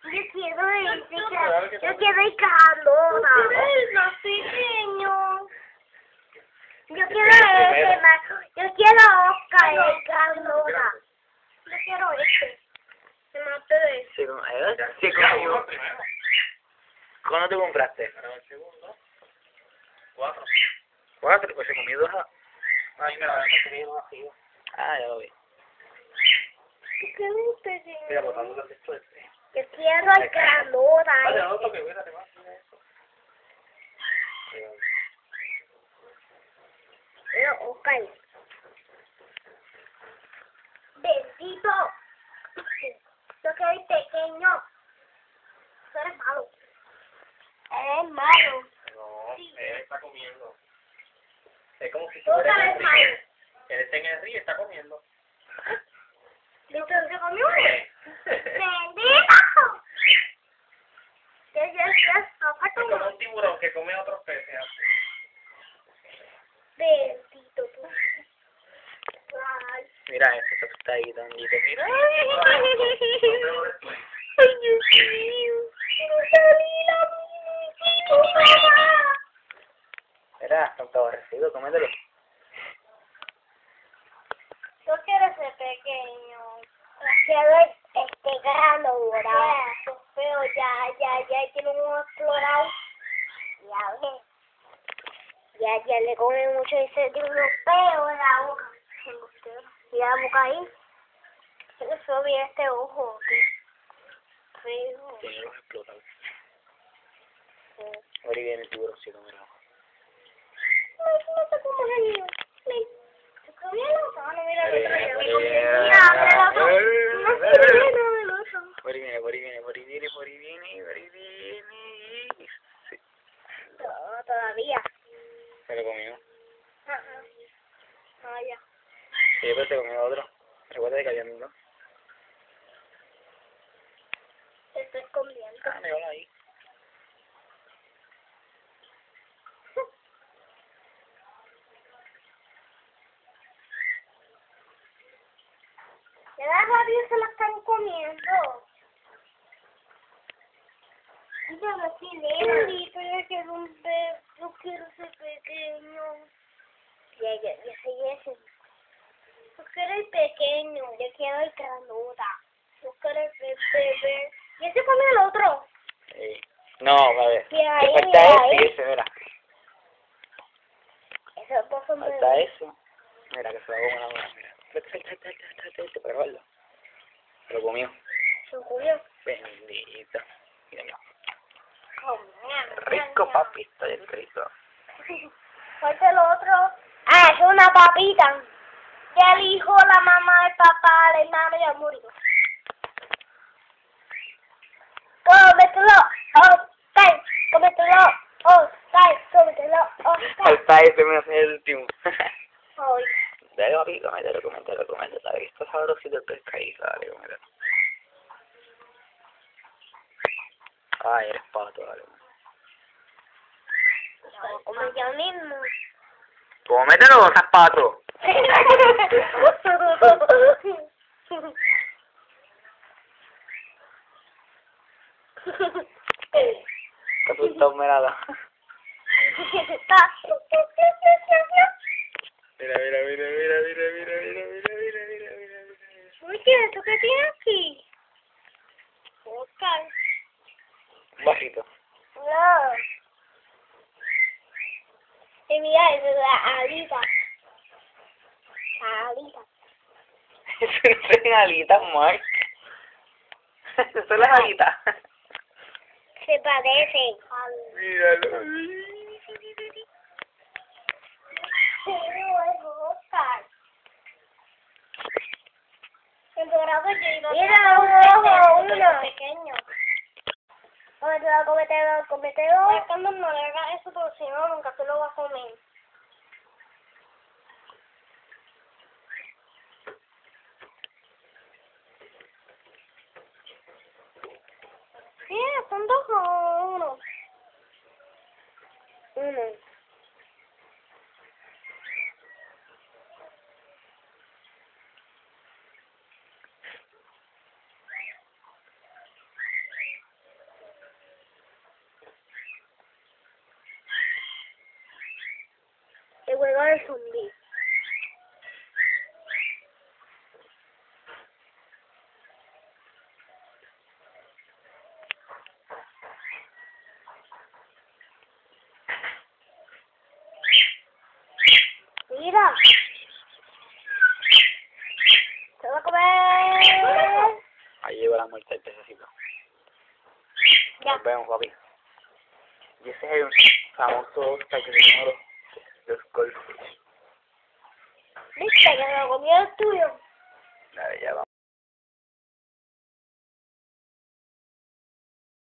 Yo quiero ir calora. Más pequeño. Yo quiero ese más. Yo quiero Oscar y calora. Yo quiero este. Se mató ese. Sí, conmigo. ¿Cuándo te compraste? Para el segundo. 4. 4, pues se comió 2. Ay, mira, que viene vacío. Ah, ya lo vi. Yo quiero un pequeño. Mira, botando el texto este. Yo quiero el calora. Vale, no toque, cuídate más. Quiero Oscar. Bendito. Yo quiero ir pequeño. Tú eres malo. Eres malo. No, él está comiendo. Es como si Tú estuviera en eres el malo. río. Él está en el río y está comiendo. ¿Viste lo que comió? ¡Bendito! Es como un tiburón que come a otros peces. Bendito tú. Ay. Mira, eso está ahí, tantito. Mira. Ay, Dios mío. Quiero salir a mí. Mamá. Mira, está aborrecido, cómetelo. Yo quiero ser pequeño. Yo quiero granola. Pero ya tiene un explorado. Ya ves. Ya le come mucho y se tiene unos peos en la boca. Y la boca ahí. Se le sube este ojo. Feo. Tiene los explotados. Ahora viene el tiburoncito, mira. No te comas el mío. ¿Te comí el otro? No, mira el otro. Ya me comí el Mira, mío. Abre el otro. No se viene el otro. Por ahí viene. Sí, No, todavía. se lo comió. Ah, ya. Sí, pero se comió otro. Recuerda que habían dos. Te estoy comiendo. Ah, míralo ahí. Ya las rabias se la están comiendo. Yo no soy Lenny, pero yo quiero un bebé, yo quiero ser pequeño. Ya soy ese. Yo quiero el pequeño, yo quiero el granota. Yo quiero el bebé. ¿Ya se comió el otro? Sí. No, a ver. Mira Le ahí, falta mira ahí. ese, mira. Esos dos son Falta bebés. eso. Mira, que se lo come la mano, mira. Vete, para probarlo. Se lo comió. Se comió. Bendito. Mira, Comiendo. rico, papi, está bien rico. Falta el otro. Ah, es una papita. Que el hijo, la mamá, el papá, el hermano ya murió. Cómetelo, Oscar. Cómetelo, Oscar. Cómetelo, Oscar. Falta ese, me hace el último. Ay. Dale, papi, comételo. Dale, esto es sabrosito el pescadito, dale, comételo. Ay, eres pato, dale. No, como yo mismo. Cómetelo, estás pato. Está asustado, mirada. Mira. Uy, ¿qué es eso que tiene aquí? Oscar. Un vasito. No. Y mira, eso es la alita. La alita. Eso no es alitas, Mark. Eso son las alitas. Se parece. Míralo. Pero es Oscar. En dorado yo iba a mira, un ojo, uno. Pequeño. Cómetelo. Cuando no le hagas eso, porque si no, nunca se lo va a comer. Sí, son dos o uno. Uno. juego de zombies. Mira. Se va a comer. Ahí llegó la muerte del pececito. Ya. Nos vemos, papi. Y ese es el famoso Oscar que se llama los Goldfish. ¿Viste que me lo comió el tuyo? Dale, ya vamos.